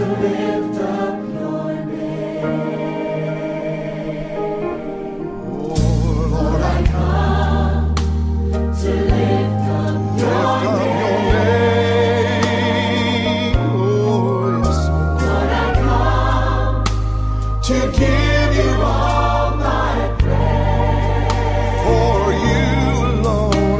lift up your name. Oh, Lord, I come to lift up your name. Oh, yes. Lord, I come to give you all my praise. For you alone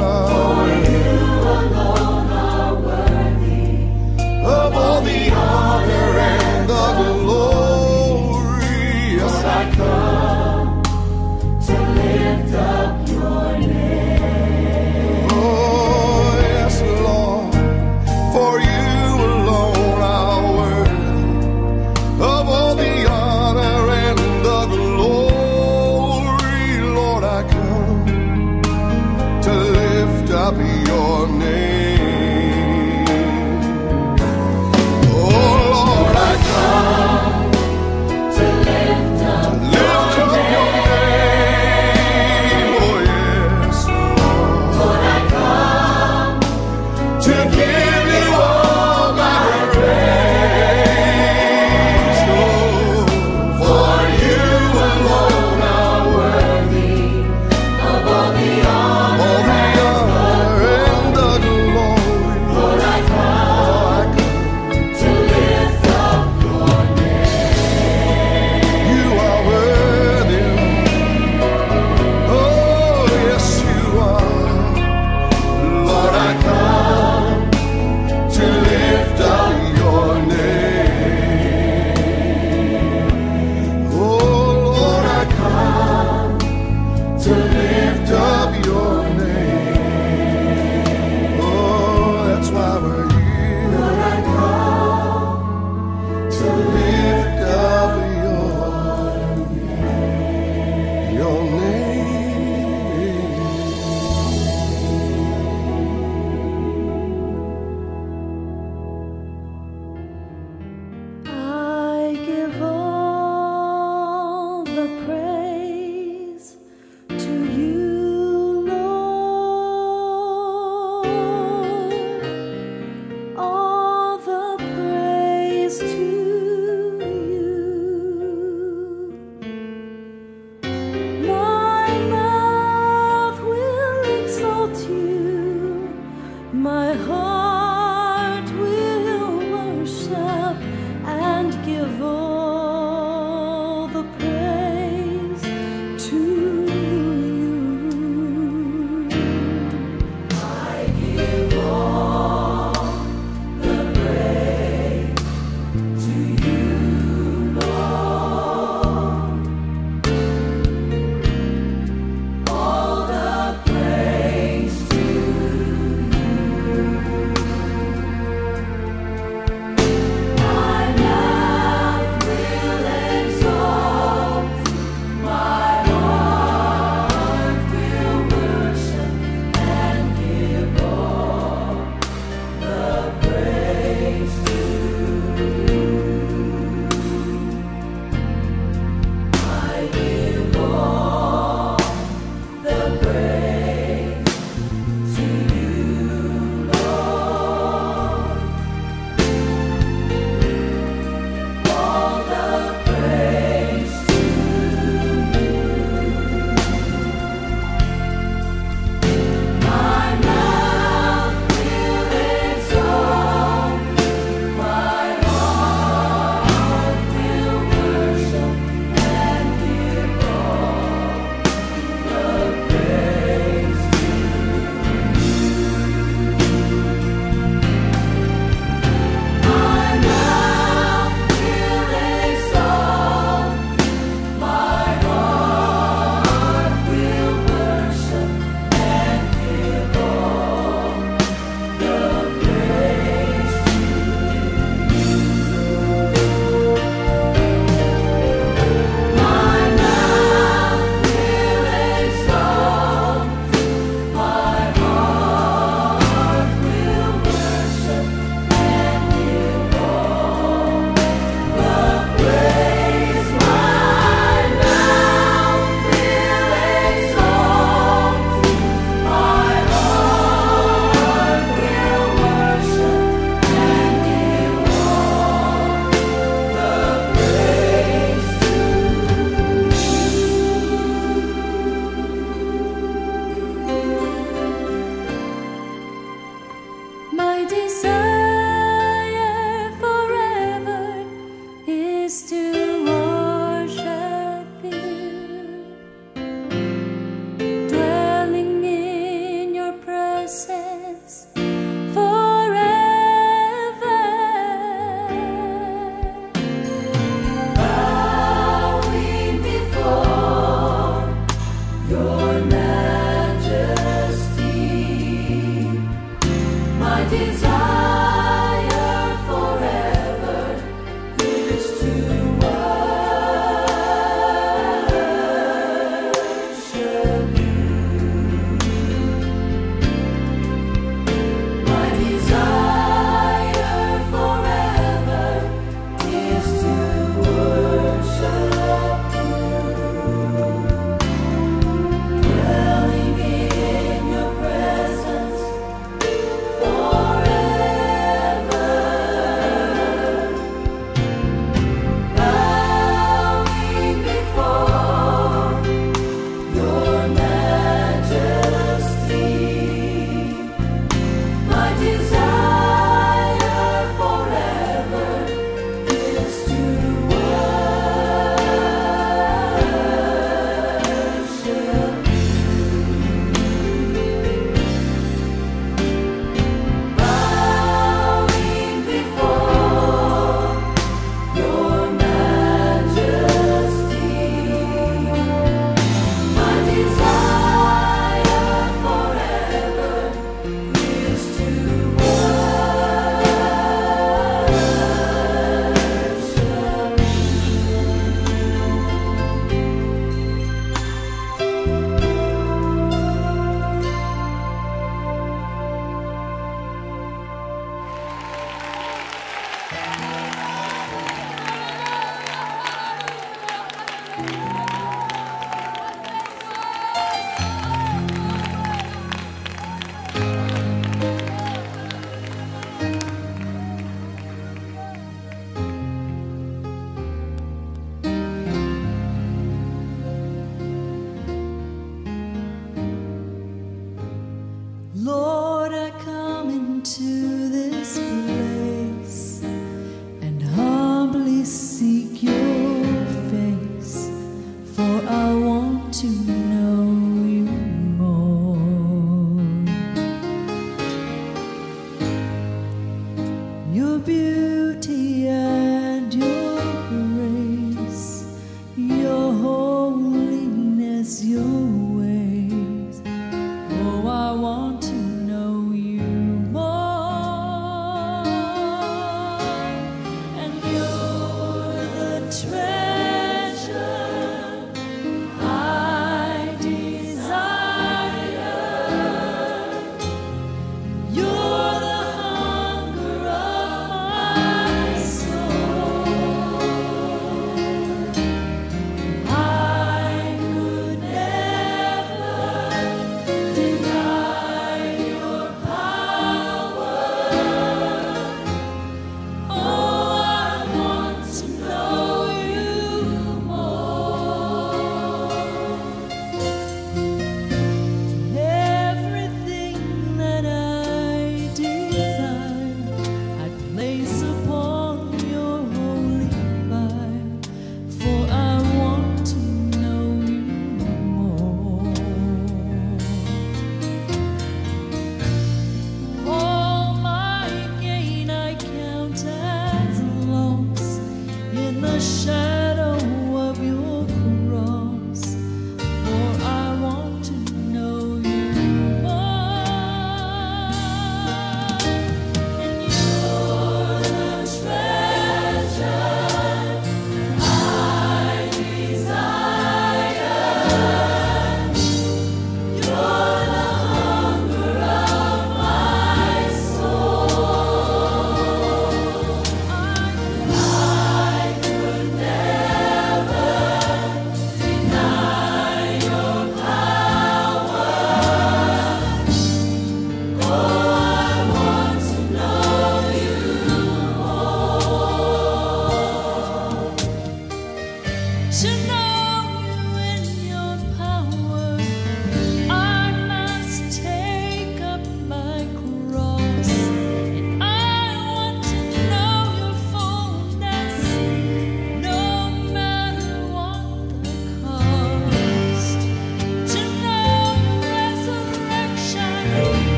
are worthy of all the honor and the glory. your beauty and your grace, your holiness, your ways. Oh, I want to know you more, and you're the treasure I desire. You're the hunger of my soul.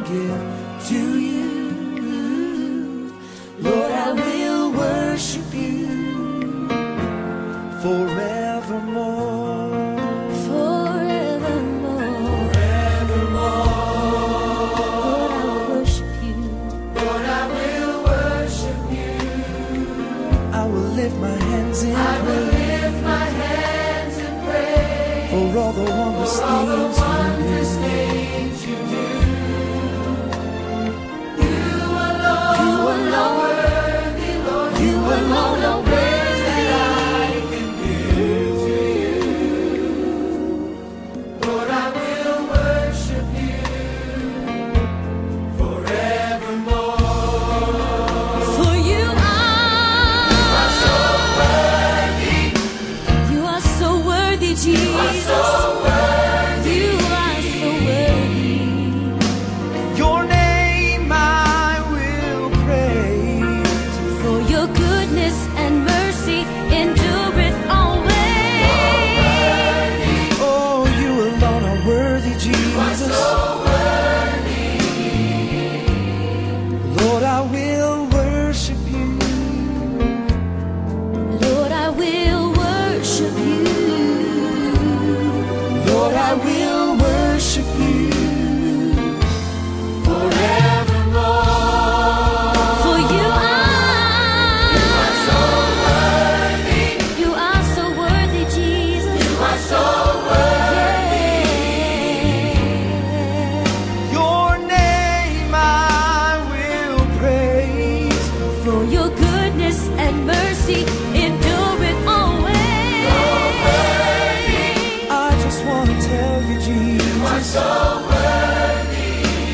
give to you. Lord, I will worship you forevermore. Forevermore. Lord, I will worship you. Lord, I will worship you. I will lift my hands in praise for all the wondrous things you do. You alone are worthy, Lord. You alone are worthy that I can give to you. Lord, I will worship you forevermore. For you are so worthy. You are so worthy, Jesus. You are so worthy. You are so worthy. Your name I will praise. For your goodness and mercy endureth always. Oh, you alone are worthy, Jesus. You are so worthy. Lord, I will worship you. Lord, I will worship you. Lord, I will worship you forevermore. For you are so worthy. You are so worthy, Jesus. You are so worthy. Your name I will praise. For your goodness and mercy endureth always. I just want to tell you, Jesus, you are so worthy.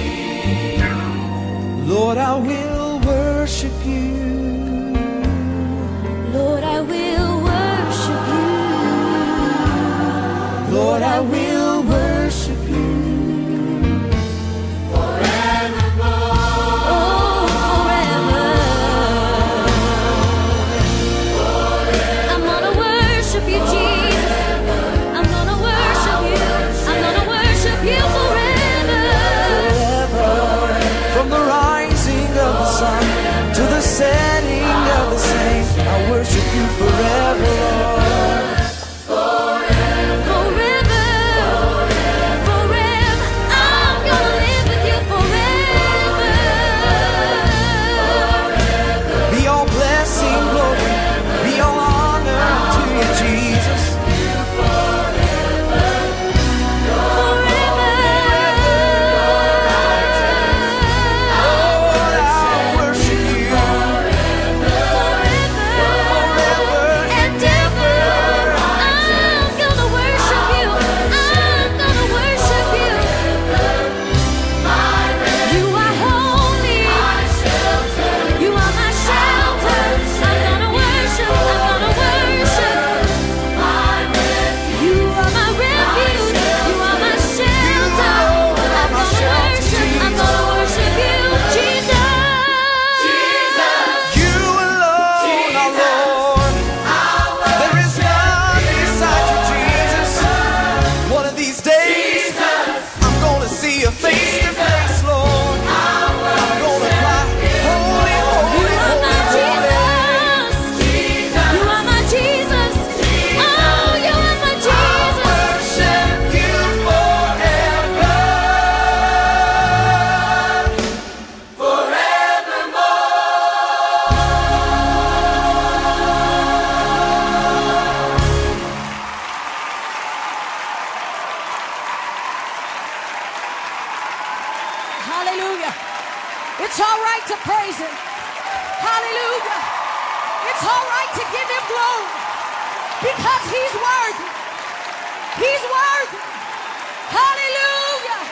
Lord, I will worship you. Lord, I will worship you. Lord, I will worship you forevermore. Oh, forever. I'm gonna worship you, Jesus. I'm gonna worship you. I'm gonna worship you forever. From the rising of the sun to the setting of the same, I worship you forever, Lord. Forever. Forever. I'm gonna live with you forever. Be all blessing, glory, be all honor to you, Jesus. Lord, I worship you forever and ever. I'm gonna worship you. I'm gonna worship you. You are holy. You are my shelter. I'm gonna worship. I'm gonna worship. You are my refuge. You are my shelter. I'm gonna worship. I'm gonna worship you, Jesus. You alone are Lord. There is none beside you, Jesus. One of these days, I'm gonna see you face to face, Lord. I'm gonna cry, holy, holy, You are my holy, holy. Jesus. You are my Jesus. Oh, you are my Jesus. Worship you forever, Hallelujah. It's all right to praise him. Hallelujah. It's all right to give him glory because he's worthy. He's worthy. Hallelujah.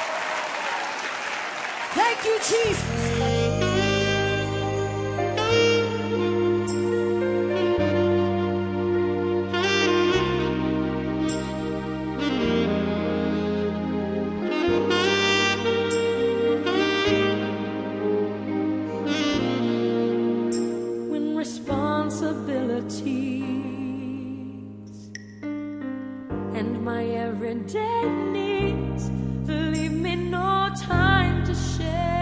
Thank you, Jesus. When responsibilities and my everyday needs leave me no time to share.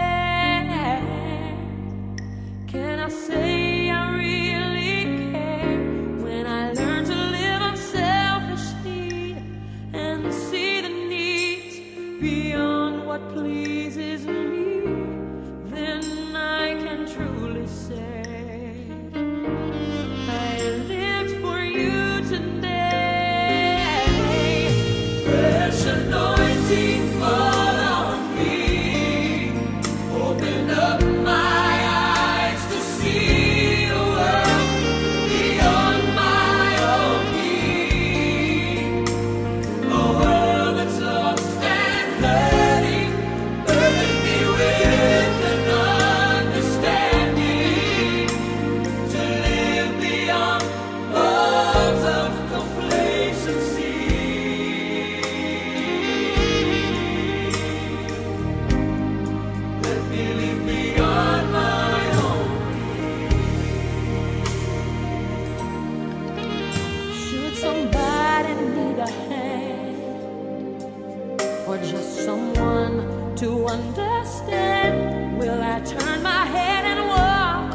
or just someone to understand? Will I turn my head and walk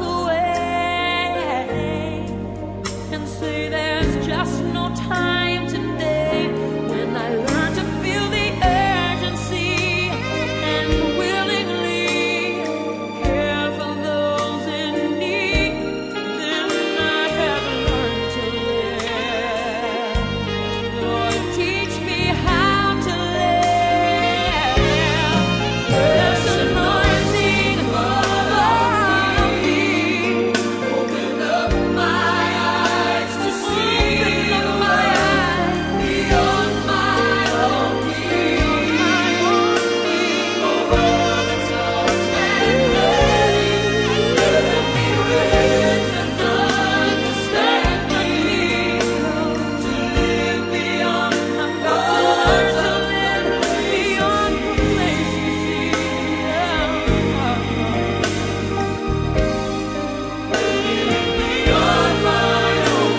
away and say there's just no time today? When I learn to feel the urgency and willingly care for those in need, then I have learned to live. Lord, teach me how to live. Fresh anointing fall on me. Open up my eyes to see. Open up my eyes beyond my own need. A world that's lost and ready. Let me read and understand my need to live beyond. I've got to learn to live beyond complacency. Beyond my own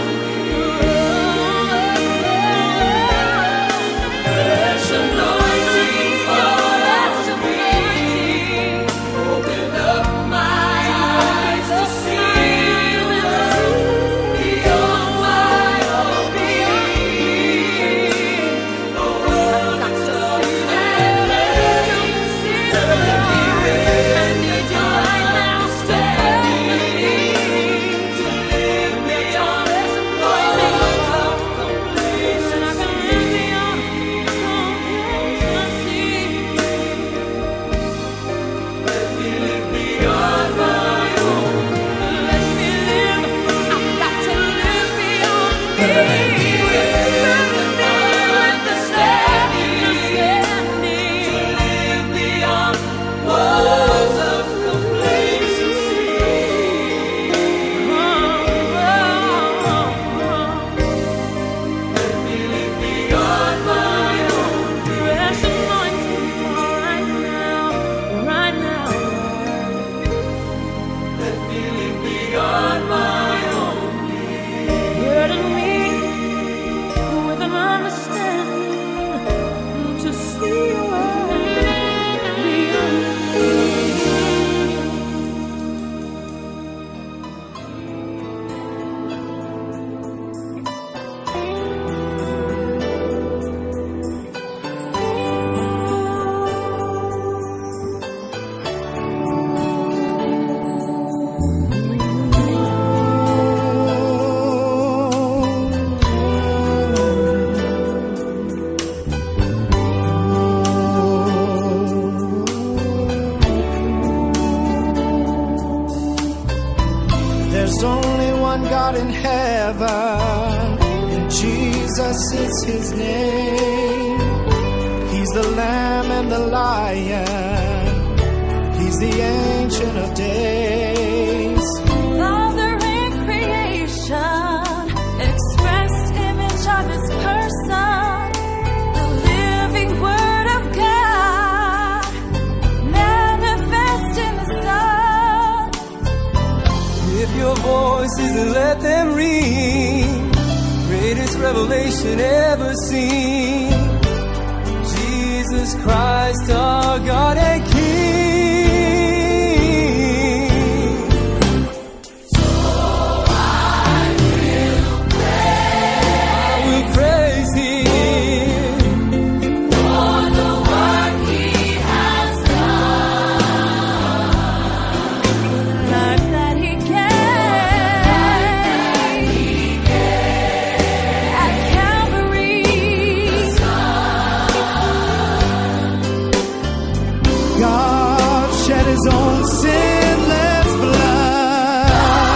fresh anointing fall on me. Open up my eyes to see beyond my own need. A world that's lost and ready. Let me read. I need you right now, stand with me to live beyond walls of complacency. I can live beyond complacency. Let me live beyond my own. Let me live. I've got to live beyond me. Let the standing to live beyond walls of complacency. Let me live beyond my own. Fresh anointing fall right now, right now. Let me live beyond my own. Burden me with an understanding to see your way beyond me. There's only one God in heaven, and Jesus is his name. He's the Lamb and the Lion. He's the Ancient of Days. Father in creation, expressed image of his person, the living word of God, manifest in the Son. If your voice isn't, let them ring. Greatest revelation ever seen. Jesus Christ, our God and King. So I will praise Him for the work He has done. The life that he gave at Calvary. God shed his own sinless blood.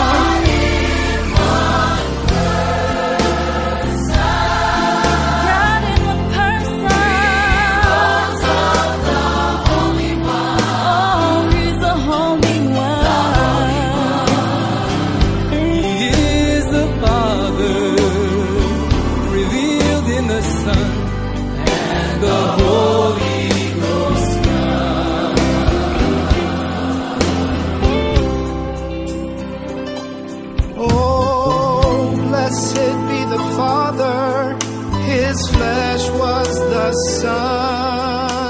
God in one person. Holy One. Oh, he's the Holy One. He is the Father, revealed in the Son, and the Holy Ghost. Oh, blessed be the Father, his flesh was the Son.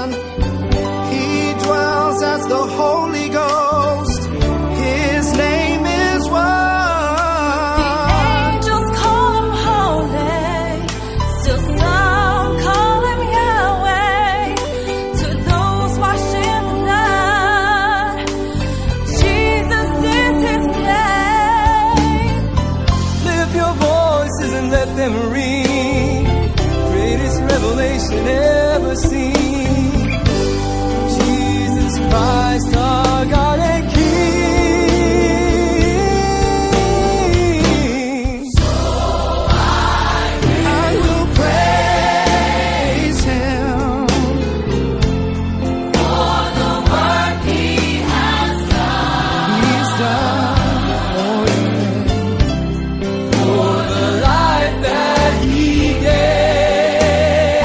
creation ever seen. Jesus Christ, our God and King. So I will praise Him for the work He has done. He's done, oh yeah, for the life that He gave.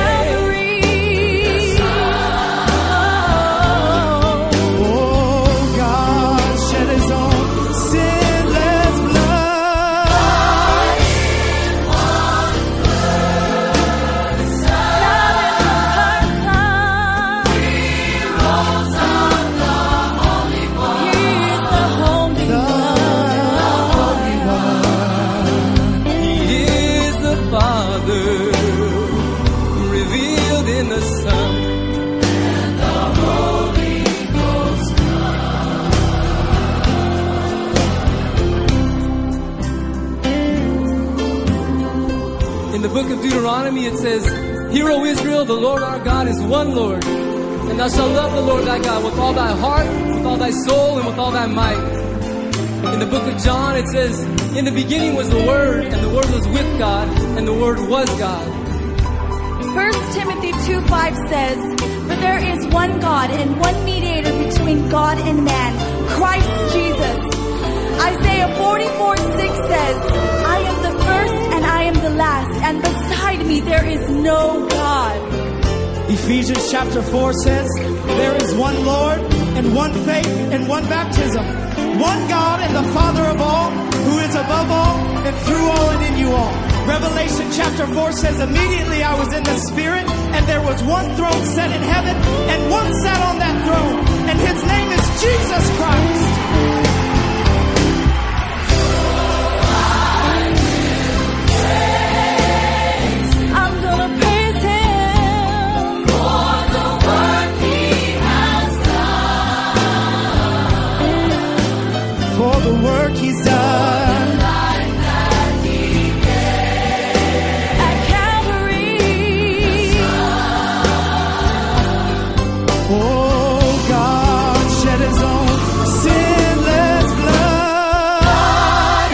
Oh, God shed His own sinless blood. He is the Father, revealed in the Son, and the Holy Ghost. In the book of Deuteronomy it says, "Hear, O Israel, the Lord our God is one Lord, and thou shalt love the Lord thy God with all thy heart, with all thy soul, and with all thy might." In the book of John it says, "In the beginning was the Word, and the Word was with God, and the Word was God." 1 Timothy 2:5 says, "For there is one God and one mediator between God and man, Christ Jesus." Isaiah 44:6 says, "I am the first and I am the last, and beside me there is no God." Ephesians chapter 4 says, there is one Lord and one faith and one baptism, one God and the Father of all, who is above all and through all and in you all. Revelation chapter 4 says, immediately I was in the Spirit, and there was one throne set in heaven, and one sat on that throne, and His name is Jesus Christ. I'm gonna praise Him for the work He has done. For the work He's done. At Calvary, Oh, God shed His own sinless blood.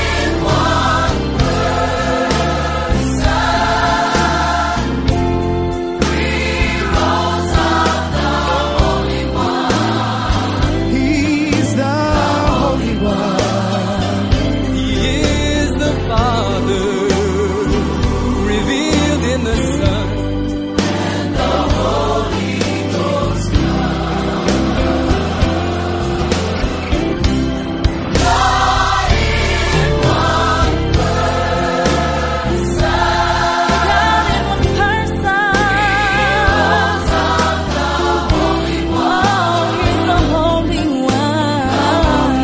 He's the Holy One. He is the Father, revealed in the Son, and the Holy Ghost. God in one person. God in one person. Holy One. Oh, He's the Holy One.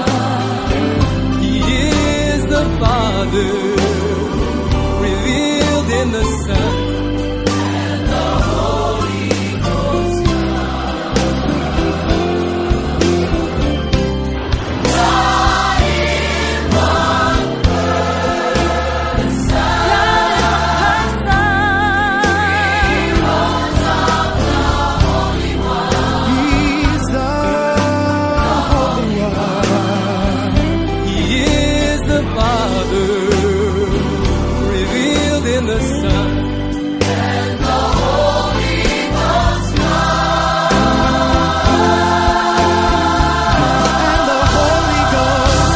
He is the Father, revealed in the Son, and the Holy Ghost. God in one person. He's the Holy One. He is the Father, revealed in the Son, and the Holy Ghost. And the Holy Ghost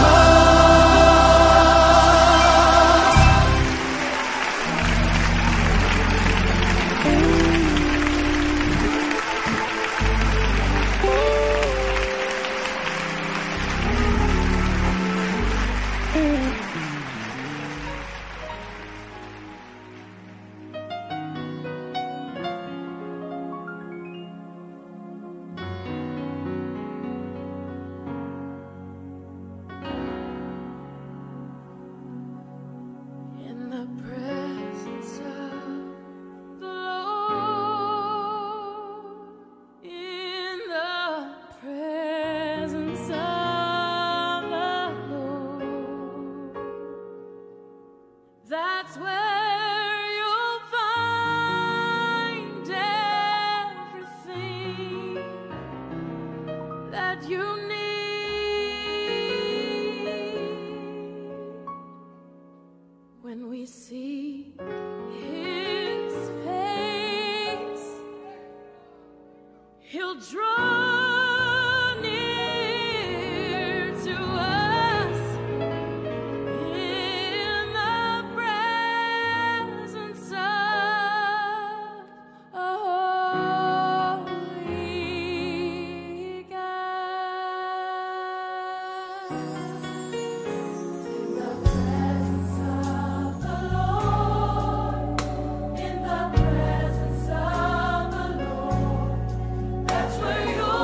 In the presence of the Lord, in the presence of the Lord, that's where you'll find will draw near to us in the presence of a holy God. In the presence of the Lord, in the presence of the Lord, that's where you'll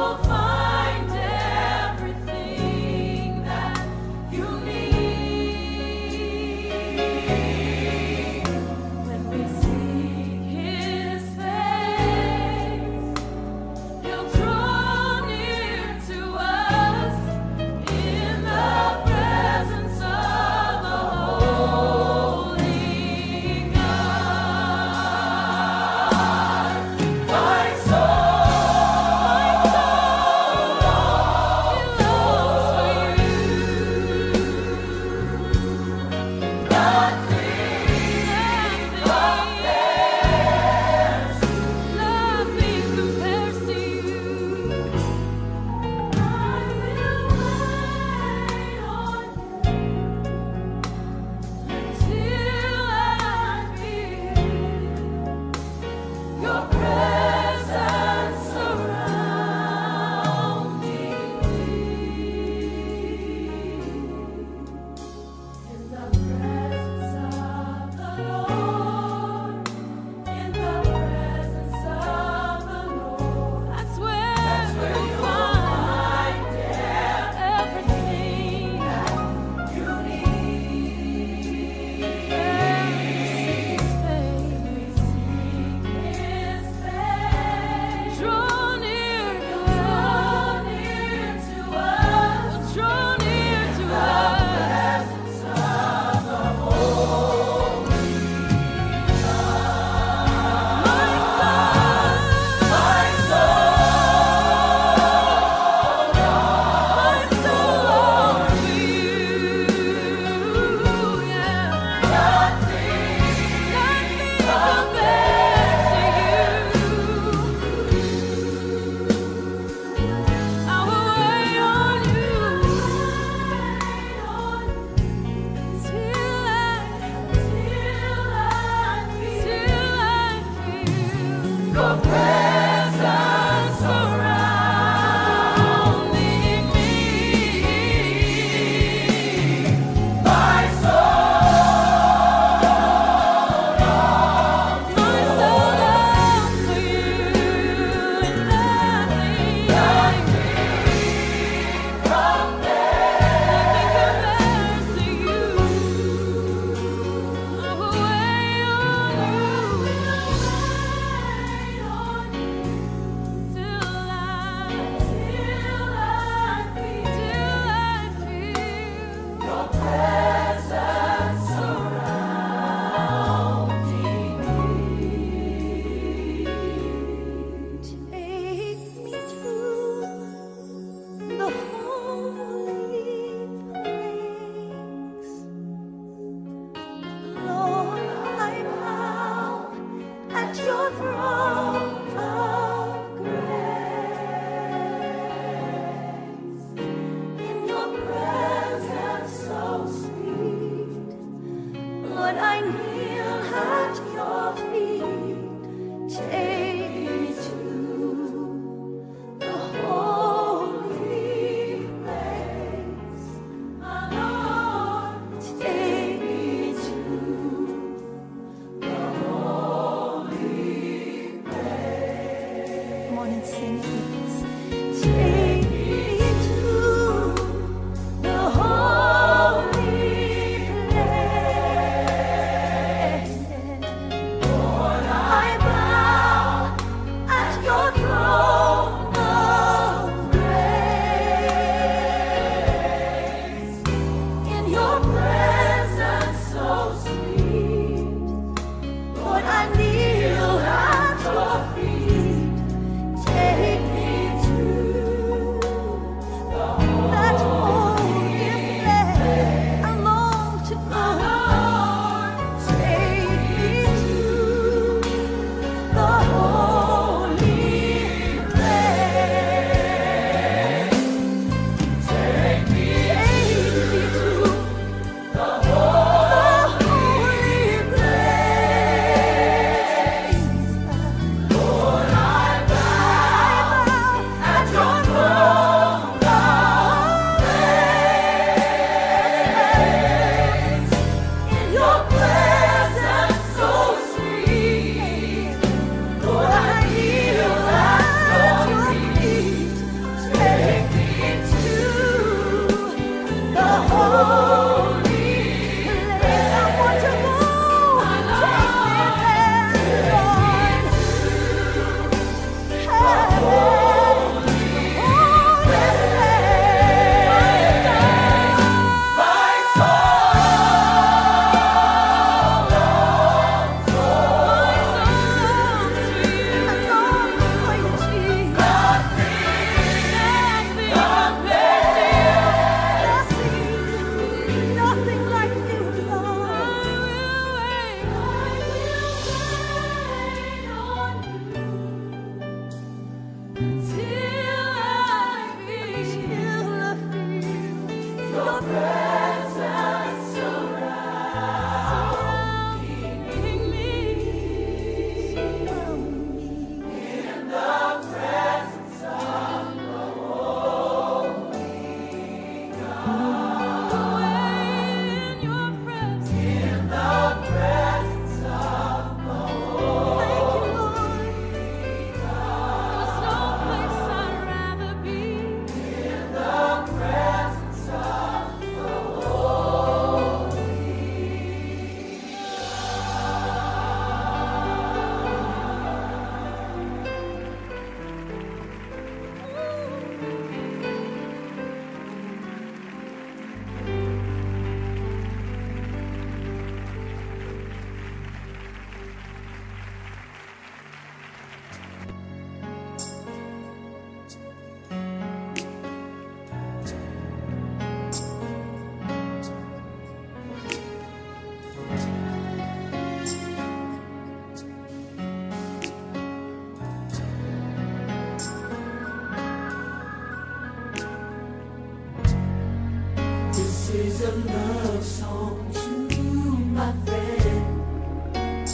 is a love song to my friend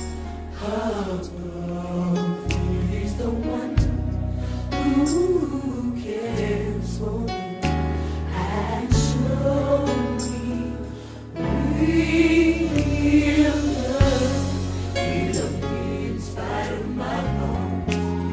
above. He's the one who cares for me and show me real love. He loved me in spite of my faults.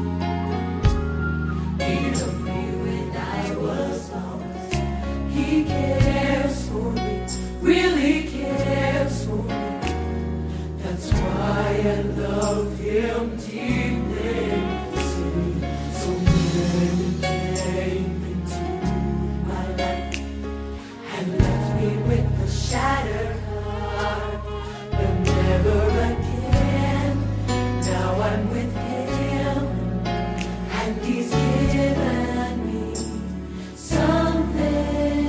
He loved me when I was lost. He cares for me, really cares for me. That's why I love him deeply. See, so many came into my life and left me with a shattered heart. But never again. Now I'm with him, and he's given me something.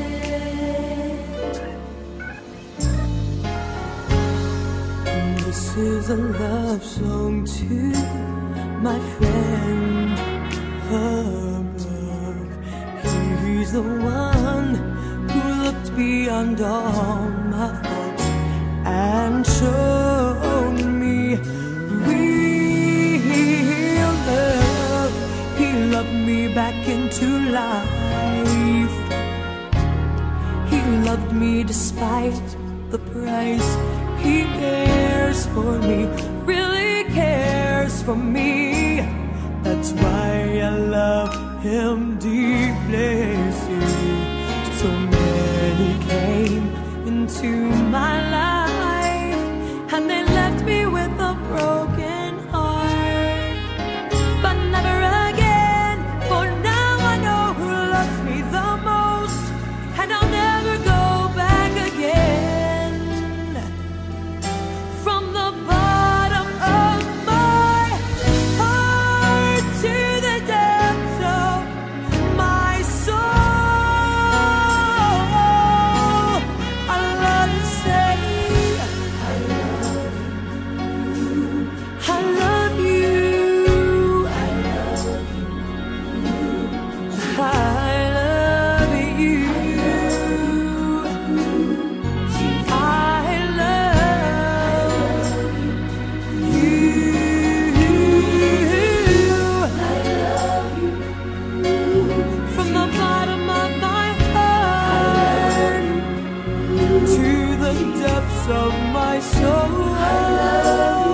This is a love song to my friend above. He's the one who looked beyond all my faults and showed me real love. He loved me back into life. He loved me despite the price. He cares for me, really cares for me. That's why I love him deeply. See, so many came into my life and they left me with a broken heart. But never again, for now I know who loves me the most, and I'll never go back again. From the bottom of my heart to the depths of my soul, I love to say, I love you, I love you, I love you, I love you, from the bottom of my heart to the depths of my soul. I love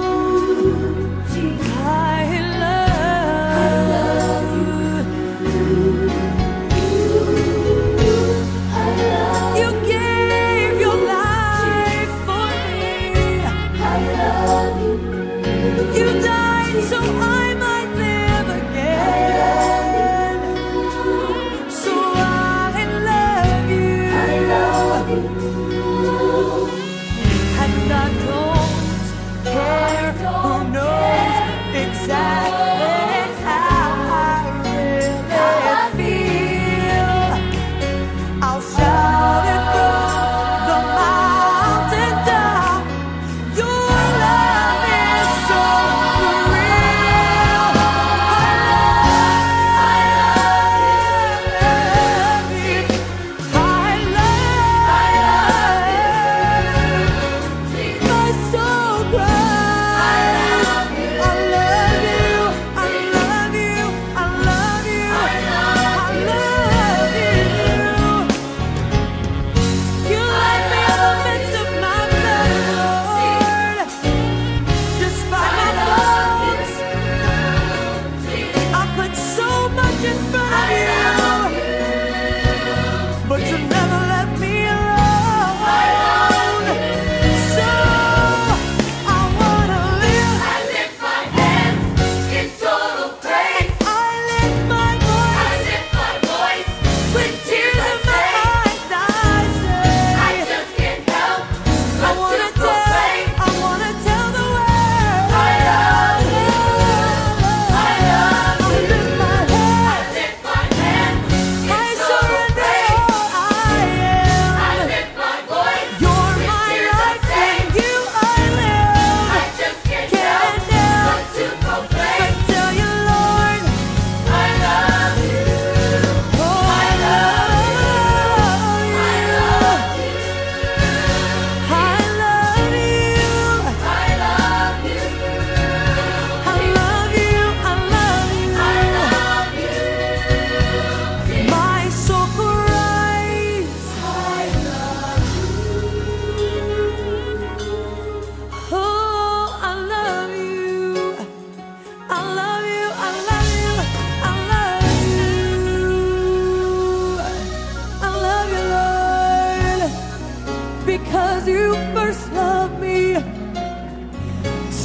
you. You gave your life for me. I love you. You died so I might live again. So I love you. I love you. And I don't care who knows exactly how I really feel. I'll shout it from the mountain down. Your love is so real.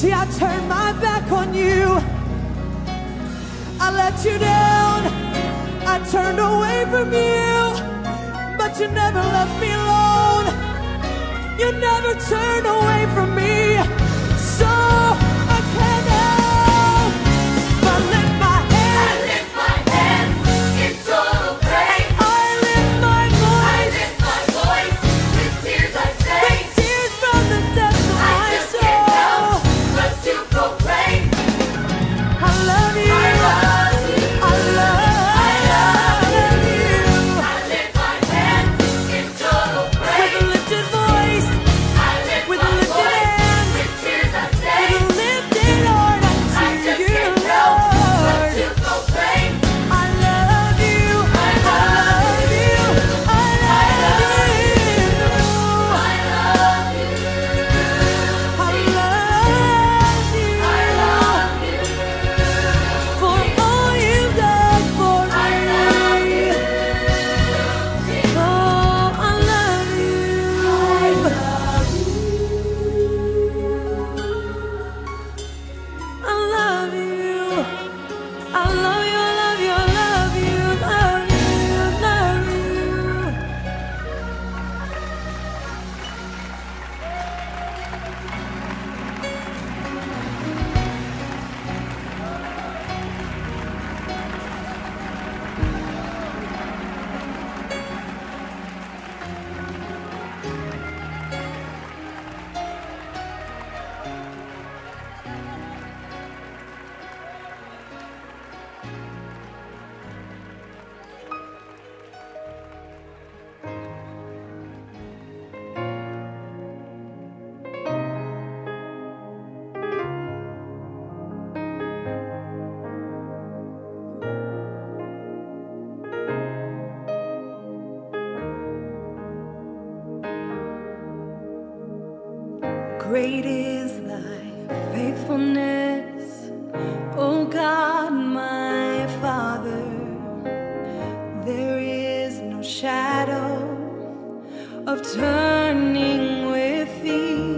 See, I turned my back on you. I let you down. I turned away from you. But you never left me alone. You never turned away from me. So I can't help but lift my hands. I lift my hands in total praise. I lift my voice. I lift my voice with tears I say. With tears from the depths of I my just can't help soul. but to proclaim. I love you. I love you. I love you. I lift my hands in total With a praise. lifted voice. I lift With my a lifted voice hand. with tears I say. With a lifted heart I unto just you, can't help but Lord. to proclaim. I love you. I love you. I love you. I love you. I love you. For all you've done for me. Oh, I love you. I love you. I love you. I love you. I love you. Love you. Love you. Great is thy faithfulness, O God, my Father. There is no shadow of turning with thee.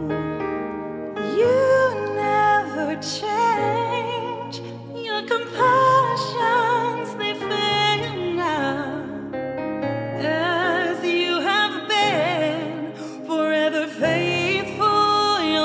You never change, your compassions, they fail not. As you have been forever faithful,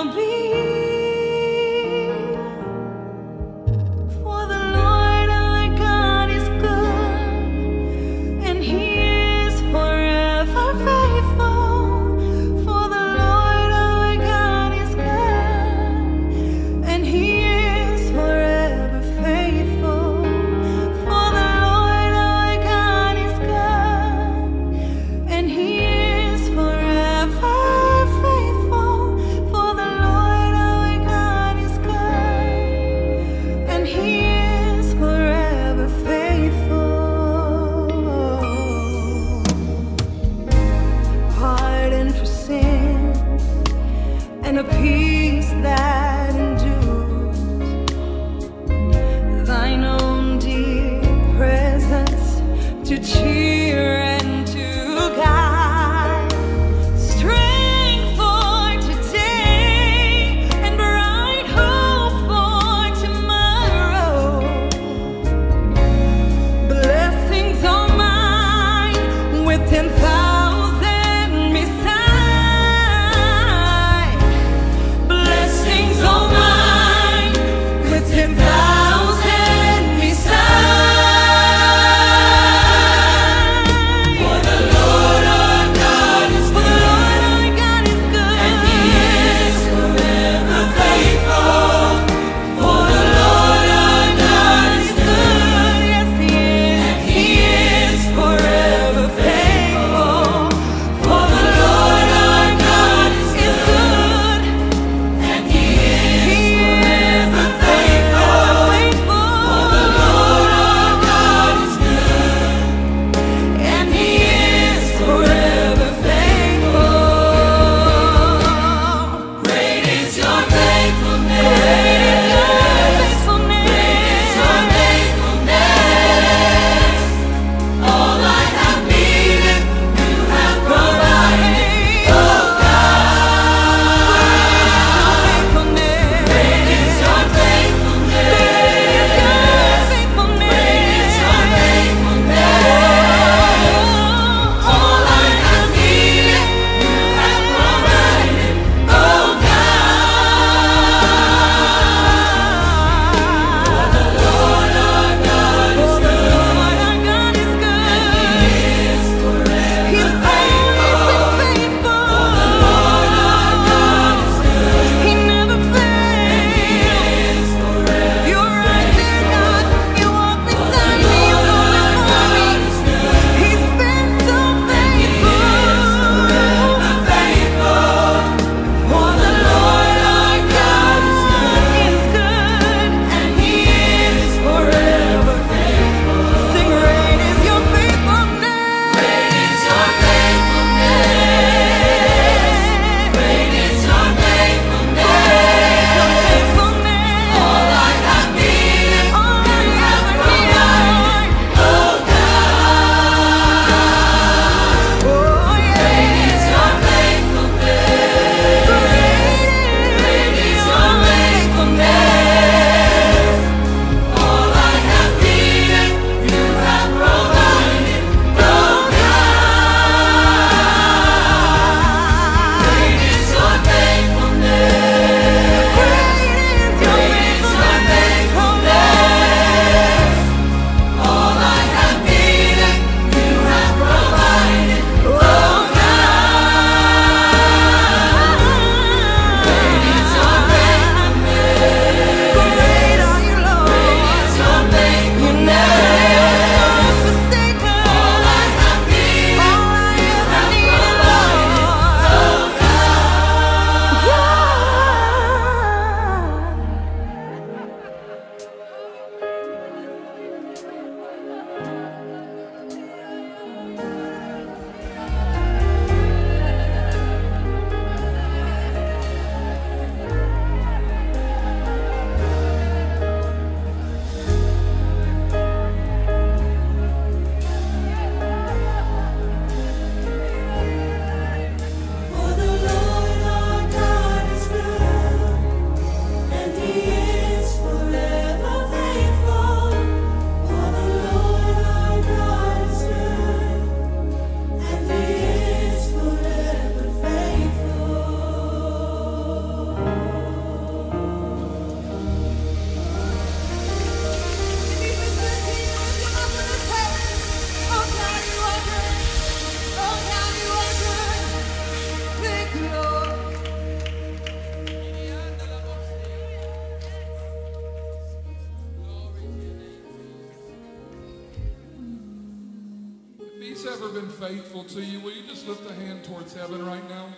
ever been faithful to you, will you just lift a hand towards heaven right now?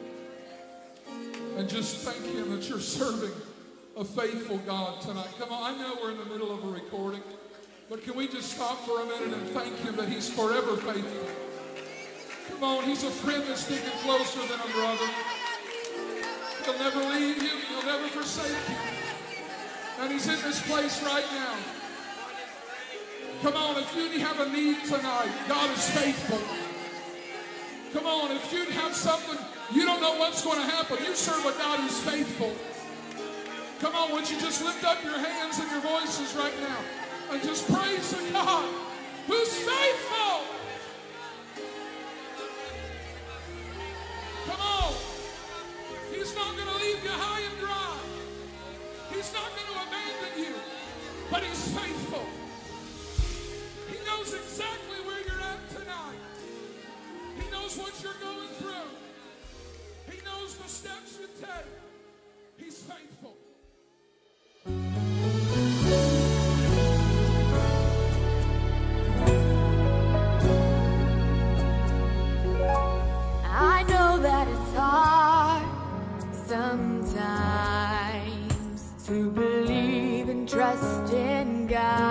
And just thank Him that you're serving a faithful God tonight. Come on, I know we're in the middle of a recording, but can we just stop for a minute and thank Him that He's forever faithful? Come on, He's a friend that's sticking closer than a brother. He'll never leave you. He'll never forsake you. And He's in this place right now. Come on, if you have a need tonight, God is faithful. Come on, if you have something, you don't know what's going to happen. You serve a God who's faithful. Come on, would you just lift up your hands and your voices right now and just praise the God who's faithful. Come on. He's not going to leave you high and dry. He's not going to abandon you, but He's faithful. He knows exactly where you're at tonight. He knows what you're going through. He knows the steps you take. He's faithful. I know that it's hard sometimes to believe and trust in God.